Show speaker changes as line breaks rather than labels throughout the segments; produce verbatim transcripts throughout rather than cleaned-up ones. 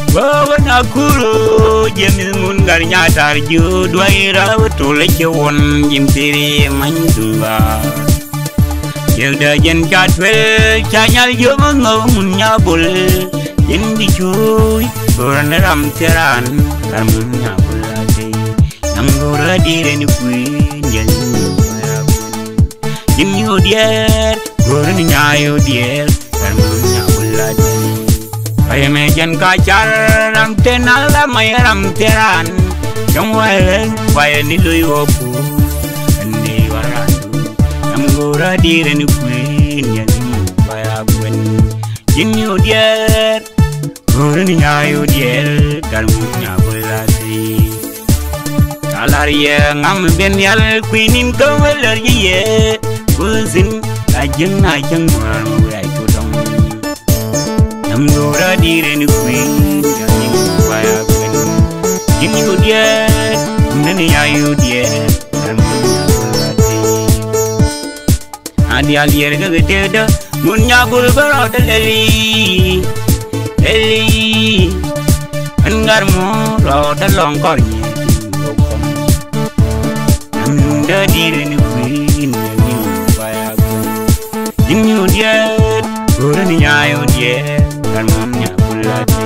Bawa nakuru Jamis mun garnya tarju Dwaira betul cewon jimpiri manjua Yaudah jen katwel Canyal jomong mun nyabol Jen dicuy Orang ram teran Kan mun nyabol ade Nanggora direni kuin Jen nyabol Jen yodier Orang nyayo dier Kan mun nyabol ade Ay mejan kacar ram tenal la may ram teran Yung wala wala ni loy opo Andi waratu Nam gora dire ni queen Yan baya gwen Jin yo dier Gora ni nyayo dier Kalmu nyabulati Kalar ye ngam ben yal queenin kawalar ye Kuzin ajeng ajeng warmu ay kudong Gora dire ni queen yani baya queen ini go dia nani ayu dia adi alier ga gede da mun nyabul baro da leli leli angar mo ro da longkor ni anda dire ni queen yani baya queen ini go dia gora ni ayu dia Mun Nyabol ade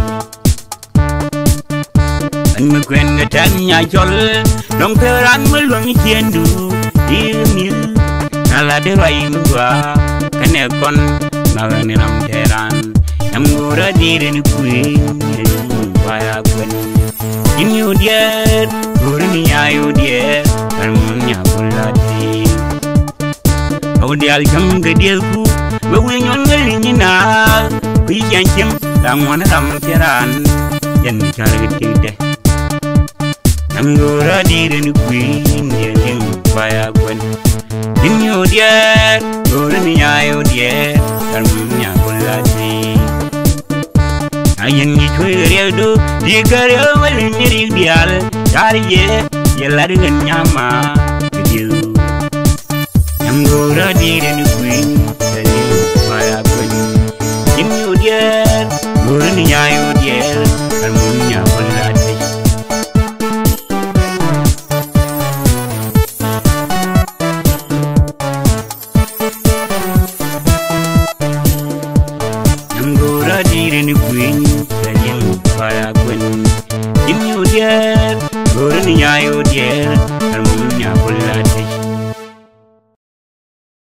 An me kwen tan nya jol Dong peran melong tiendu Imi Nala de rai mugwa Kane kon Magane ram teran Nam gora dire ni kuin Baya kwen Ini udier Gora ni ayu dier Mun Nyabol ade Audial jam gedielku Bawenyon ngelinyina Kui janjim Ramwan ram teran Jan bicara gede Nanggora dire ni queen Yang baya gwen Dinyo dia Gora ni ayo dia Kalmu nyabol ade Ayan ni cuy real do Di karya malin niri dial Cari ye Yalla dengan nyama Gede Nanggora dire ni queen